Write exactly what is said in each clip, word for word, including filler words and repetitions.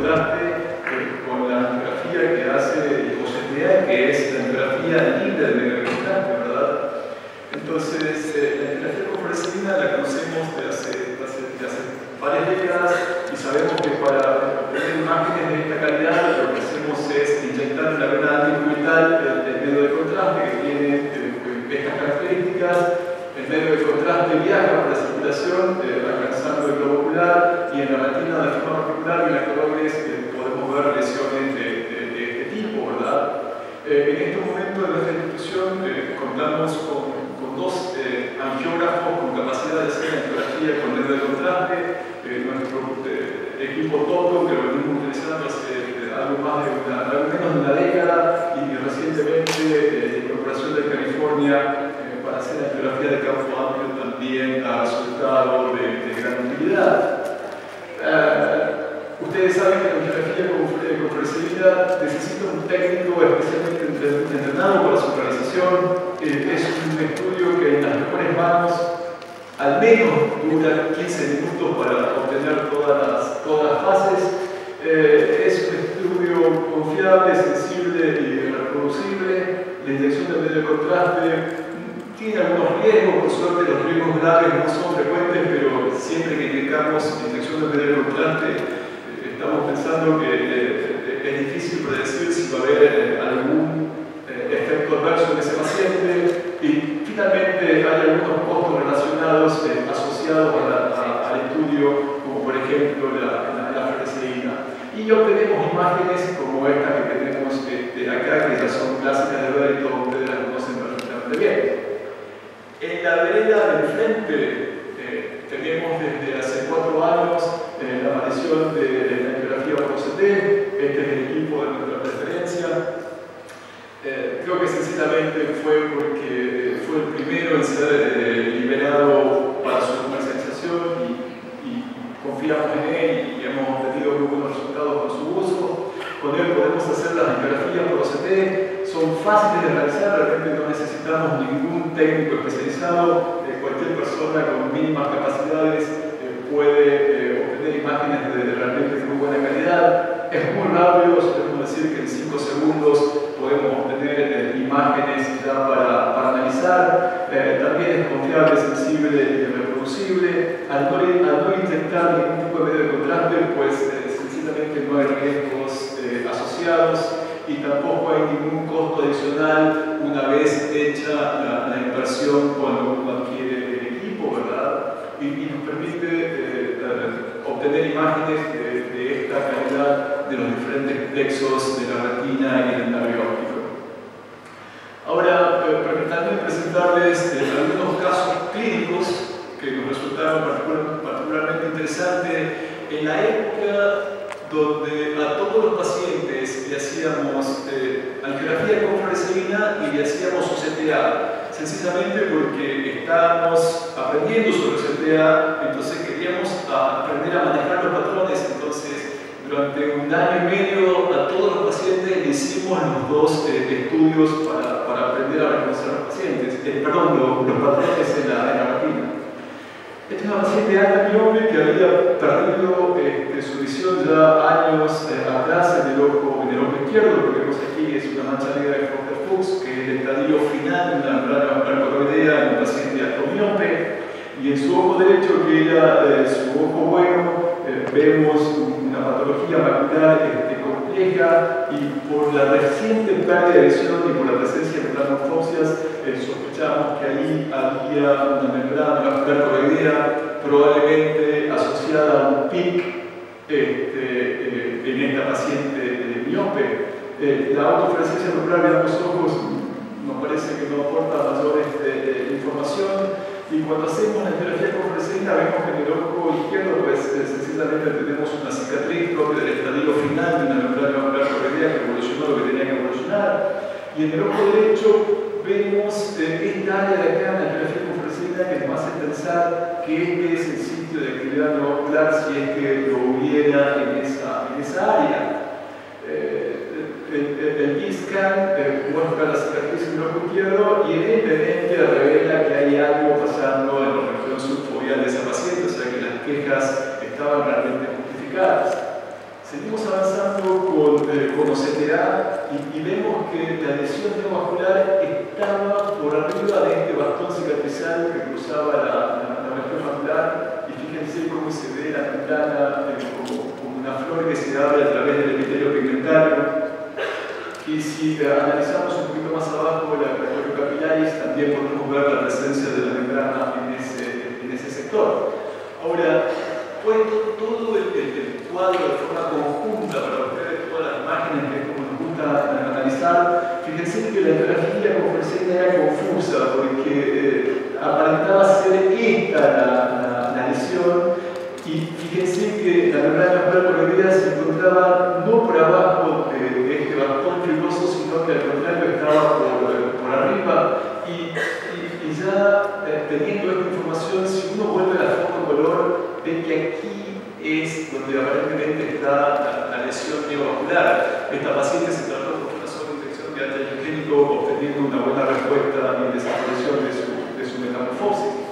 contraste eh, con la angiografía que hace O C T A, que es la angiografía libre del medio de contraste, ¿verdad? Entonces, eh, la angiografía con fluoresceína la conocemos de hace, de hace, de hace varias décadas y sabemos que para obtener imágenes de esta calidad lo que hacemos es inyectar en la vena anticubital el, el medio de contraste que tiene eh, estas características. El medio de contraste viaja por la circulación, eh, alcanzando el globo ocular, y en la retina de forma particular y en la coroides eh, podemos ver lesiones de, de, de este tipo, ¿verdad? Eh, en este momento de nuestra institución eh, contamos con, con dos eh, angiógrafos con capacidad de hacer angiografía con medio de contraste. Eh, nuestro eh, equipo Toto, que lo venimos utilizando hace eh, algo más de una, algo menos de una década, y, y recientemente eh, la incorporación de California para hacer angiografía de campo amplio también ha resultado de, de gran utilidad. Uh, ustedes saben que la angiografía con, con fluoresceína necesita un técnico especialmente entrenado para su realización. Eh, es un estudio que en las mejores manos al menos dura quince minutos para obtener todas las, todas las fases. Eh, es un estudio confiable, sensible y reproducible. La inyección del medio de contraste tiene algunos riesgos, por suerte los riesgos graves no son frecuentes, pero siempre que tengamos inyección de medio de contraste, eh, estamos pensando que eh, es difícil predecir si va a haber eh, algún eh, efecto adverso en ese paciente, y finalmente hay algunos costos relacionados eh, asociados a la, a, al estudio, como por ejemplo la, la, la fluoresceína. Y obtenemos imágenes como esta que tenemos eh, de acá, que ya son clásicas de ver y todos ustedes las conocen perfectamente bien. En la vereda del frente eh, tenemos desde hace cuatro años eh, la aparición de la angiografía por O C T. Este es el equipo de nuestra preferencia. Eh, creo que sencillamente fue porque fue el primero en ser eh, liberado para su comercialización y, y confiamos en él y hemos obtenido muy buenos resultados con su uso. Con él podemos hacer las angiografías por O C T. Son fáciles de realizar, realmente no necesitamos ningún técnico especializado. Eh, cualquier persona con mínimas capacidades eh, puede eh, obtener imágenes de, de realmente muy buena calidad. Es muy rápido, podemos decir que en cinco segundos podemos obtener eh, imágenes ya para, para analizar. Eh, también es confiable, sensible y reproducible. Al no, al no intentar ningún tipo de medio de contraste, pues eh, sencillamente no hay riesgos eh, asociados. Y tampoco hay ningún costo adicional una vez hecha la, la inversión cuando uno adquiere el equipo, ¿verdad? Y, y nos permite eh, eh, obtener imágenes de, de esta calidad de los diferentes plexos de la retina y del nervio óptico. Ahora, eh, permítanme presentarles eh, algunos casos clínicos que nos resultaron particular, particularmente interesantes en la época donde a todos los pacientes le hacíamos eh, angiografía con fluoresceína y le hacíamos O C T A, sencillamente porque estábamos aprendiendo sobre O C T A, entonces queríamos aprender a manejar los patrones. Entonces, durante un año y medio a todos los pacientes le hicimos los dos eh, estudios para, para aprender a reconocer a los pacientes, eh, perdón, los, los patrones en la, en la retina. Esta es una paciente alta miope que había perdido este, su visión ya años eh, atrás en el, ojo, en el ojo izquierdo. Lo que vemos aquí es una mancha negra de Foster-Fuchs, que es el estadio final de una membrana hipercoroidea en un paciente alto miope. Y en su ojo derecho, que era eh, su ojo bueno, eh, vemos una patología macular este, compleja, y por la reciente pérdida de visión y por la presencia de metamorfosias, eh, sospechamos que ahí había una membrana hipercoroidea probablemente asociada a un P I C este, eh, en esta paciente eh, miope. Eh, la autofluorescencia nuclear de ambos ojos nos parece que no aporta mayor este, eh, información. Y cuando hacemos la angiografía con fluoresceína vemos que en el ojo izquierdo pues, eh, sencillamente tenemos una cicatriz propia del estadio final de una membrana hipercoroidea que evolucionó lo que tenía que evolucionar. Y en el ojo derecho vemos eh, esta área de acá en la angiografía con fluoresceína que nos hace pensar que este es el sitio de actividad neuromuscular si es que lo hubiera en esa, en esa área. Eh, el, el, el B-scan eh, muestra la cicatriz en el ojo izquierdo y evidentemente revela que hay algo pasando en la región subfoveal de esa paciente, o sea que las quejas estaban realmente justificadas. Seguimos avanzando con, eh, con O C T A y, y vemos que la lesión neovascular estaba por arriba de este bastón cicatrizal que cruzaba la, la, la región macular, y fíjense cómo se ve la membrana eh, como, como una flor que se abre a través del epitelio pigmentario. Y si eh, analizamos un poquito más abajo la región capilaris, también podemos ver la presencia de la membrana en ese, en ese sector. Ahora, puesto todo el, el, el cuadro de forma conjunta para ustedes, todas las imágenes que es como nos gusta analizar, fíjense que la ecografía con fluoresceína era confusa porque eh, aparentaba ser esta la, la, la lesión, y fíjense que la membrana macular prohibida se encontraba no por abajo de, de este bastón fibroso, sino que al contrario estaba por, por arriba, y, y, y ya eh, teniendo esta información, si uno vuelve a la foto color, ven que aquí es donde aparentemente está la, la lesión neovascular. Esta paciente se trató con una sobreinfección de antiangiogénico, obteniendo una buena respuesta y desaparición de su, de su metamorfosis.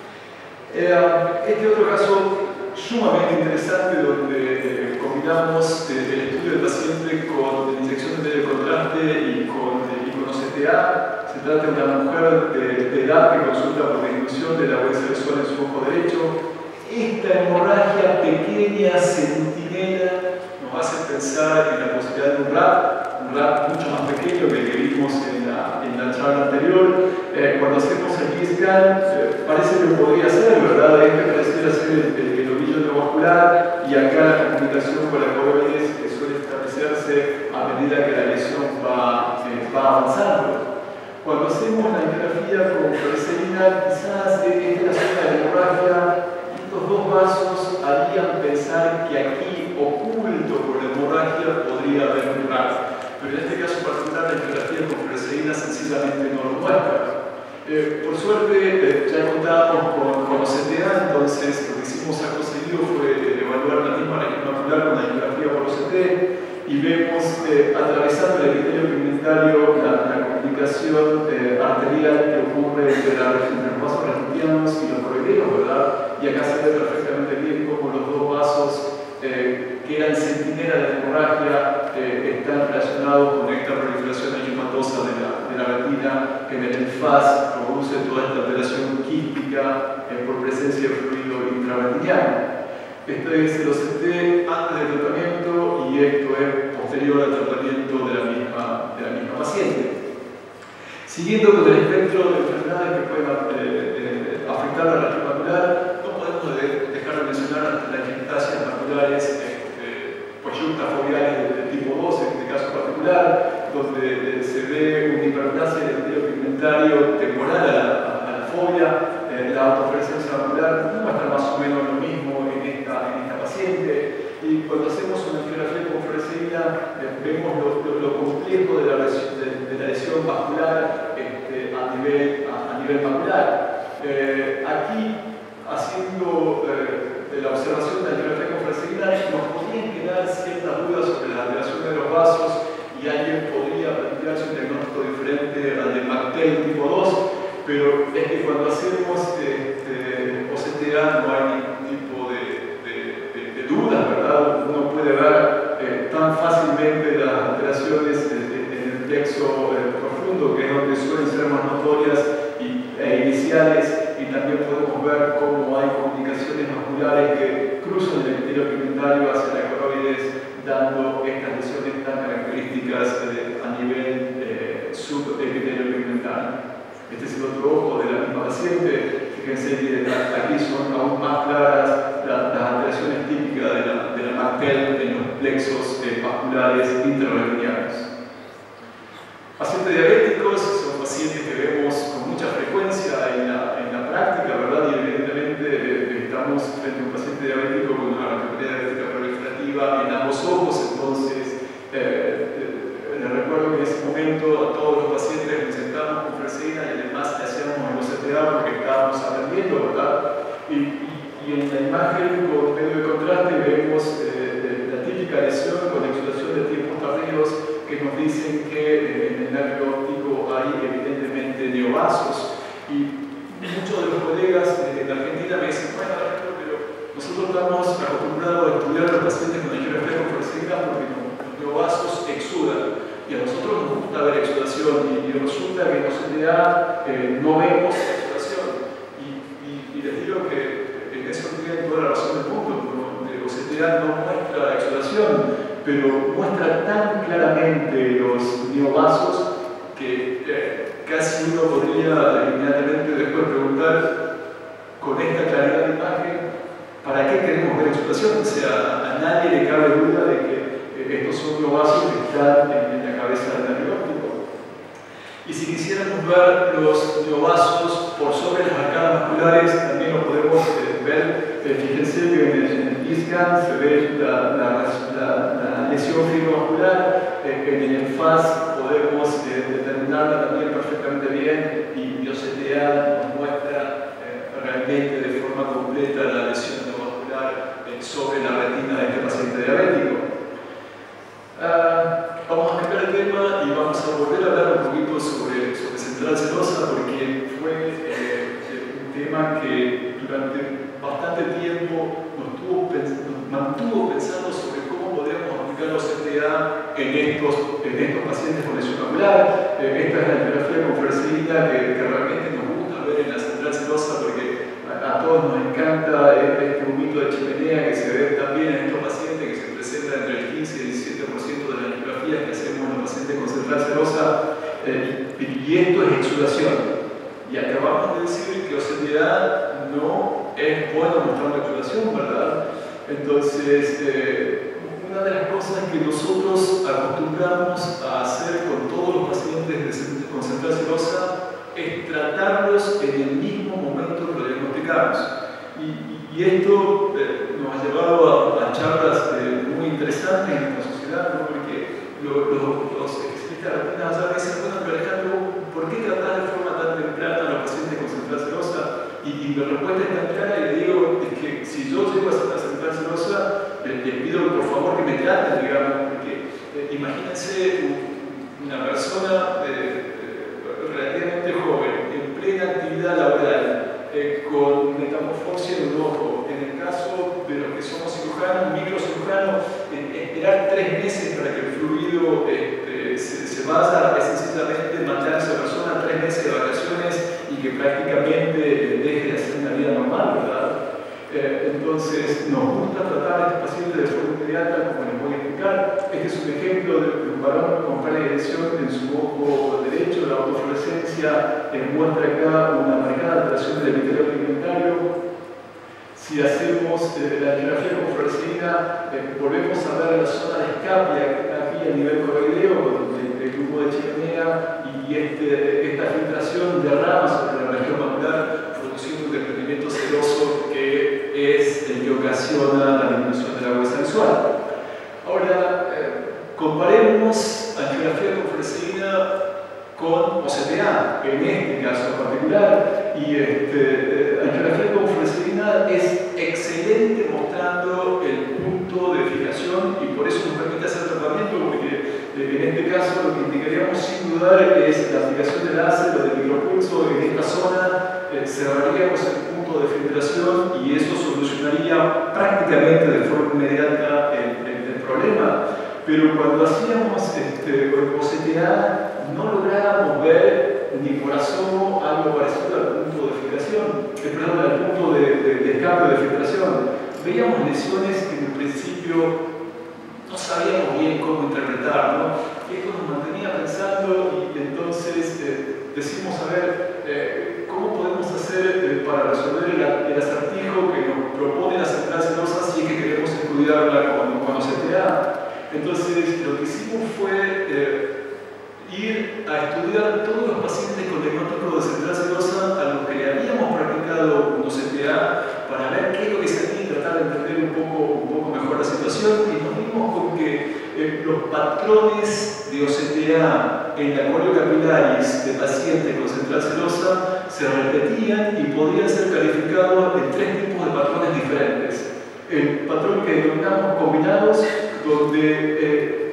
Eh, este otro caso sumamente interesante, donde eh, combinamos eh, el estudio del paciente con la inyección de medio de contraste y con, eh, y con O C T A. Se trata de una mujer de, de edad que consulta por disminución de la huella visual en su ojo derecho. Esta hemorragia pequeña, centinela, nos hace pensar en la posibilidad de un R A P, un R A P mucho más pequeño que el que vimos en la, en la charla anterior. Eh, cuando hacemos el P-scan, eh, parece que podría ser, ¿verdad? Este pareciera ser el, el, el ovillo neovascular, y acá la comunicación con la coroides que suele establecerse a medida que la lesión va, eh, va avanzando. Cuando hacemos la ecografía con fluoresceína, quizás desde la zona de hemorragia, estos dos vasos harían pensar que aquí, oculto por la hemorragia, podría haber un R A P. Pero en este caso particular, la ecografía con fluoresceína sencillamente no lo muestra. Eh, por suerte, eh, ya contábamos con, con O C T A, entonces lo que hicimos acto seguido fue eh, evaluar la misma región macular con la ecografía por O C T, y vemos eh, atravesando el epitelio pigmentario la, la comunicación eh, arterial que ocurre entre, la, entre los vasos retinos y los coroideos, ¿verdad? Y acá se ve perfectamente bien cómo los dos vasos eh, que eran centinela de la hemorragia eh, están relacionados con esta proliferación angiomatosa de la, de la retina, que en el F A S produce toda esta alteración quística eh, por presencia de fluido intraretiniano. Esto es el O C T antes del tratamiento, y esto es posterior al tratamiento de la misma, de la misma paciente. Siguiendo con el espectro de enfermedades que pueden eh, eh, afectar a la región macular, no podemos de, dejar de mencionar las telangiectasias maculares eh, poyuctafobiales del tipo dos, en este caso particular, donde eh, se ve una hiperplasia del epitelio pigmentario temporal a la, a la fobia. Eh, la autofluorescencia macular muestra más o menos lo mismo en esta, en esta paciente, y cuando hacemos una ecografía con fluoresceína eh, vemos lo, lo, lo complejo de la, de, de la lesión vascular este, a, nivel, a, a nivel macular. Eh, aquí, haciendo eh, de la observación de la ecografía con fluoresceína, nos podrían quedar ciertas dudas sobre la alteración de los vasos, y alguien podría plantearse un diagnóstico diferente al de McTague tipo dos, pero es que cuando hacemos este, O C T A no hay ningún tipo de, de, de, de dudas, ¿verdad? Uno puede ver eh, tan fácilmente las alteraciones en, en el plexo eh, profundo, que es donde suelen ser más notorias y, e iniciales, y también podemos ver cómo hay comunicaciones vasculares que cruzan el epitelio pigmentario hacia la coroides, dando estas lesiones tan características eh, a nivel eh, subepitelio pigmentario. Este es el otro ojo de la misma paciente. Fíjense que aquí son aún más claras las, las alteraciones típicas de la, de la McTague en los plexos eh, vasculares intraretinianos. Pacientes diabéticos son pacientes que vemos con mucha frecuencia en la, en la práctica, ¿verdad? Y evidentemente eh, estamos frente a un paciente diabético con una retinopatía diabética proliferativa en ambos ojos, entonces eh, les recuerdo que en ese momento a todos los pacientes les sentamos con fluoresceína y además le hacíamos el O C T A porque estábamos aprendiendo, ¿verdad? Y, y, y en la imagen con medio de contraste vemos eh, la típica lesión con exudación de tiempos tardíos que nos dicen que eh, en el nervio óptico hay evidentemente neovasos. Y muchos de los colegas de, de Argentina me dicen, bueno, pero nosotros estamos acostumbrados a estudiar a los pacientes con ecografía con fluoresceína C T A no muestra exudación, pero muestra tan claramente los neovasos que eh, casi uno podría inmediatamente después preguntar con esta claridad de imagen, ¿para qué queremos ver exudación? O sea, a nadie le cabe duda de que eh, estos son neovasos que están en, en la cabeza del nervio óptico. Y si quisiéramos ver los neovasos por sobre las arcadas musculares, también lo podemos eh, ver. Eh, fíjense que en el, en el I-scan se ve la, la, la, la lesión fibromuscular, eh, en el F A S podemos eh, determinarla también perfectamente bien, y el C T A nos muestra eh, realmente de forma completa la lesión neurovascular eh, sobre la retina de este paciente diabético. Uh, vamos a cambiar el tema y vamos a volver a hablar un poquito sobre, sobre central serosa, porque fue eh, un tema que durante bastante tiempo nos, tuvo, nos mantuvo pensando sobre cómo podríamos aplicar los C T A en estos, en estos pacientes con lesión ocular. Eh, esta es la angiografía con fluoresceína que, que realmente nos gusta ver en la central serosa, porque a, a todos nos encanta este humito de chimenea que se ve también en estos pacientes, que se presenta entre el quince y el diecisiete por ciento de las angiografías que hacemos en los pacientes con central serosa, eh, y, y esto es exudación. Y acabamos de decir que O C T A no es bueno mostrar la exudación, ¿verdad? Entonces, eh, una de las cosas que nosotros acostumbramos a hacer con todos los pacientes con central serosa es tratarlos en el mismo momento que lo diagnosticamos. Y, y esto eh, nos ha llevado a, a charlas eh, muy interesantes en nuestra sociedad, ¿no? Porque lo, lo, los especialistas de retina ya me dicen, bueno, pero Alejandro, ¿por qué tratar de forma tan temprana a los pacientes con central serosa? Y, y mi respuesta es tan clara y le digo, es que si yo llego a ser una central serosa, les, les pido por favor que me traten, digamos, porque eh, imagínense una persona eh, eh, relativamente joven, en plena actividad laboral, eh, con metamorfosis en un ojo. En el caso de los que somos cirujanos, microcirujanos, eh, esperar tres meses para que el fluido este, se, se vaya, es sencillamente mandar a esa persona tres meses de vacaciones y que prácticamente deje de hacer una vida normal, ¿verdad? Eh, entonces, nos gusta tratar a este paciente de forma inmediata, como les voy a explicar. Este es un ejemplo de un varón con palidección en su ojo derecho. La autofluorescencia eh, muestra acá una marcada alteración del epitelio pigmentario. Si hacemos eh, la angiografía con fluoresceína, eh, volvemos a ver la zona de escape aquí a nivel coroideo, del grupo de chimenea, y este, esta filtración derrama sobre la región macular, produciendo un desprendimiento seroso que es el que ocasiona la disminución de la huella visual. Ahora, eh, comparemos angiografía con fluoresceína con O C T A, en este caso en particular, y este, eh, angiografía con fluoresceína es excelente mostrando el punto de fijación y por eso nos permite hacer tratamiento, porque en este caso lo que indicaríamos sin dudar es la aplicación del láser o del micropulso en esta zona, eh, cerraríamos el punto de filtración y eso solucionaría prácticamente de forma inmediata el, el, el problema. Pero cuando hacíamos este, O C T A no lográbamos ver ni por asomo algo parecido al punto de filtración, eh, perdón, al punto de, de, de escape de filtración. Veíamos lesiones que en un principio no sabíamos bien cómo interpretar, ¿no? Esto nos mantenía pensando y entonces eh, decimos, a ver, eh, ¿cómo podemos hacer eh, para resolver el, el acertijo que nos propone la central serosa si es que queremos estudiarla con, con O C T A? Entonces, lo que hicimos fue eh, ir a estudiar todos los pacientes con diagnóstico de central serosa a los que le habíamos practicado un O C T A para ver qué es lo que se hacía y tratar de entender un poco, un poco mejor la situación, y nos dimos con que eh, los patrones de O C T A en la coriocapilaris de pacientes con central serosa se repetían y podían ser calificados en tres tipos de patrones diferentes. El patrón que denominamos combinados, donde eh,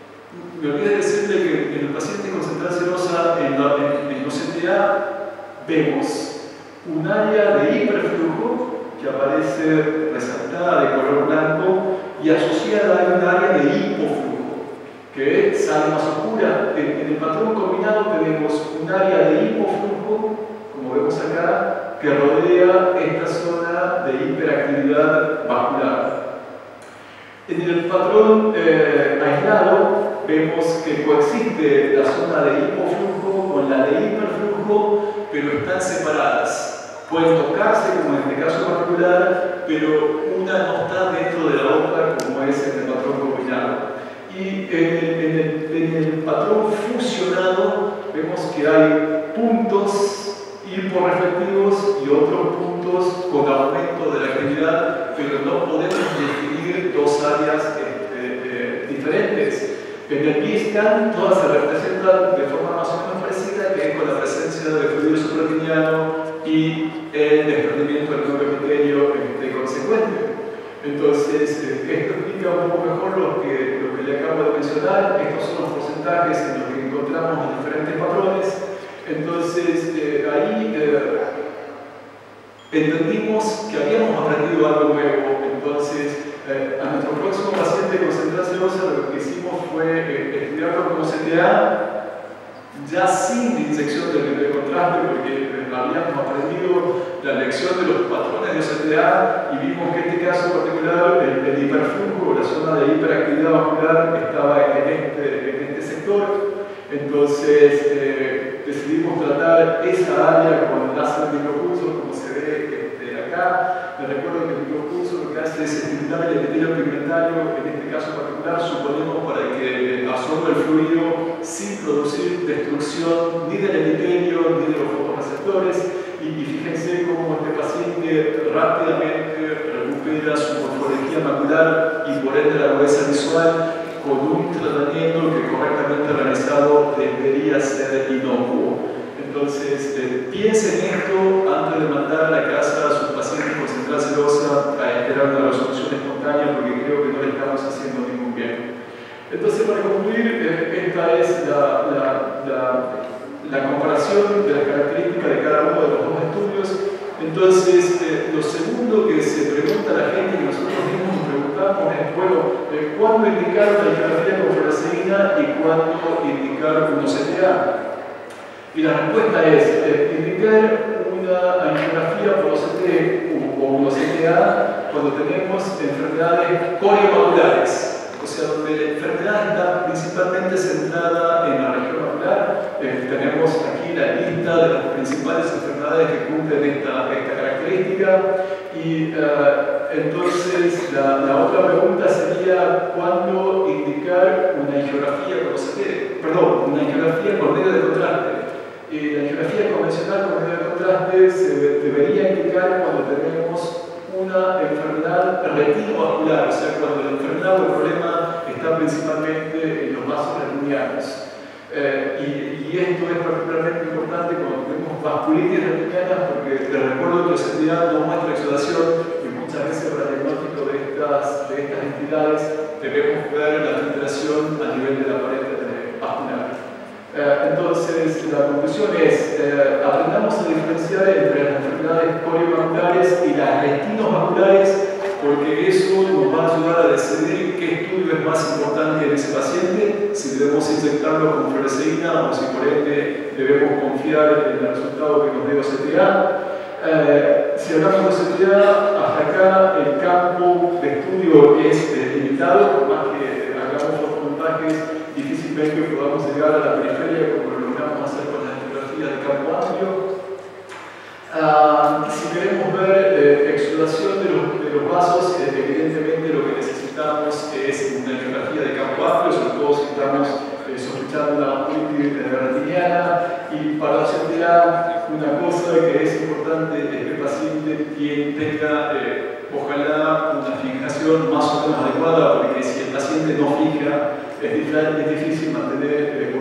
me olvidé decirle que en el paciente con central serosa en, la, en, en O C T A vemos un área de hiperflujo que aparece resaltada de color blanco y asociada a un área de hipoflujo que sale más oscura. En, en el patrón combinado tenemos un área de hipoflujo, como vemos acá, que rodea esta zona de hiperactividad vascular. patrón eh, aislado vemos que coexiste la zona de hipoflujo con la de hiperflujo, pero están separadas. Pueden tocarse, como en este caso particular, pero una no está dentro de la otra, como es en el patrón combinado. Y en el, en el, en el patrón fusionado vemos que hay puntos hiporreflectivos y otros puntos con aumento de la actividad, pero no podemos definir dos áreas este, eh, diferentes. En el B-scan todas se representan de forma más o menos parecida, que es con la presencia de fluido supraquiniano y el desprendimiento del nuevo epitelio este, consecuente. Entonces, eh, esto explica un poco mejor lo que, lo que le acabo de mencionar. Estos son los porcentajes en los que encontramos los diferentes patrones. Entonces, eh, ahí eh, entendimos que habíamos aprendido algo nuevo. Entonces, eh, a nuestro próximo paciente con central serosa lo que hicimos fue eh, estudiarlo como C T A, ya sin inyección de lente de contraste, porque habíamos aprendido la lección de los patrones de O C T A y vimos que en este caso particular el, el hiperflujo, la zona de hiperactividad vascular, estaba en este, en este sector. Entonces eh, decidimos tratar esa área con láser micropulso, como se ve este, acá. Les recuerdo que el micropulso lo que hace es estimular el epitelio pigmentario, en este caso particular, suponemos para que absorba el fluido sin producir destrucción ni del epitelio ni de los fotorreceptores. Y, y fíjense cómo este paciente rápidamente recupera su morfología macular y por ende la agudeza visual con un tratamiento que correctamente realizado debería ser inocuo. Entonces, eh, piensen esto antes de mandar a la casa a sus pacientes con central serosa a esperar una resolución espontánea, porque creo que no le estamos haciendo ningún bien. Entonces, para concluir, eh, esta es la, la, la, la comparación de las características de cada uno de los dos estudios. Entonces, eh, lo segundo que se pregunta a la gente, que nosotros mismos nos preguntamos, es, bueno, eh, ¿cuándo indicar una angiografía con fluoresceína y cuándo indicar un O C T A? Y la respuesta es, eh, indicar una angiografía por O C T o un O C T A cuando tenemos enfermedades coriovasculares. O sea, donde la enfermedad está principalmente centrada en la región macular. Eh, tenemos aquí la lista de las principales enfermedades que cumplen esta, esta característica. Y uh, entonces la, la otra pregunta sería, ¿cuándo indicar una angiografía con O C T? Perdón, una angiografía con medio de contraste. Eh, la angiografía convencional con medio de contraste se debería indicar cuando tenemos una enfermedad retinovascular, o sea, cuando la enfermedad o el problema está principalmente en los vasos retinianos. Eh, y, y esto es particularmente importante cuando tenemos vasculitis retiniana, porque les recuerdo que el O C T A no muestra exudación y muchas veces para el diagnóstico de estas, de estas entidades debemos ver la filtración a nivel de la pared vascular. Eh, entonces, la conclusión es, eh, aprendamos a diferenciar entre las enfermedades coriovasculares y las retinovasculares, porque eso nos va a ayudar a decidir qué estudio es más importante en ese paciente, si debemos inyectarlo con fluoresceína o si por ende debemos confiar en el resultado que nos dé O C T A. Eh, si hablamos de O C T A, hasta acá el campo de estudio es eh, limitado, por más que hagamos los montajes, difícilmente podamos llegar a la periferia como lo logramos hacer con la angiografía de campo amplio. Uh, si queremos ver eh, exudación de los, de los vasos, eh, evidentemente lo que necesitamos es una angiografía de campo amplio, sobre todo si estamos eh, sospechando una vasculitis retiniana. Y para O C T A, una cosa que es importante es que el paciente tenga, eh, ojalá, una fijación más o menos adecuada, porque si el paciente no fija, es difícil mantener eh,